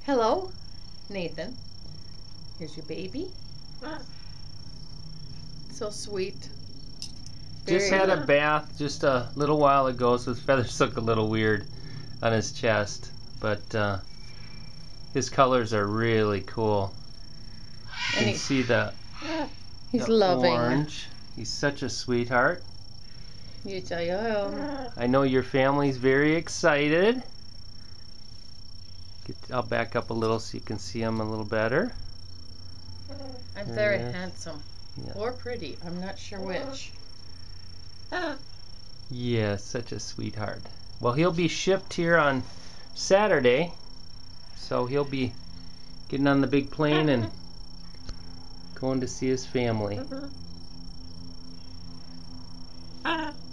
Hello, Nathan. Here's your baby. So sweet. Just had a bath just a little while ago, so his feathers look a little weird on his chest, but his colors are really cool. You can see the loving. orange. He's such a sweetheart. I I know your family's very excited. I'll back up a little so you can see him a little better. I'm very handsome. Yeah. Or pretty. I'm not sure which. Yeah, such a sweetheart. Well, he'll be shipped here on Saturday, so he'll be getting on the big plane and going to see his family.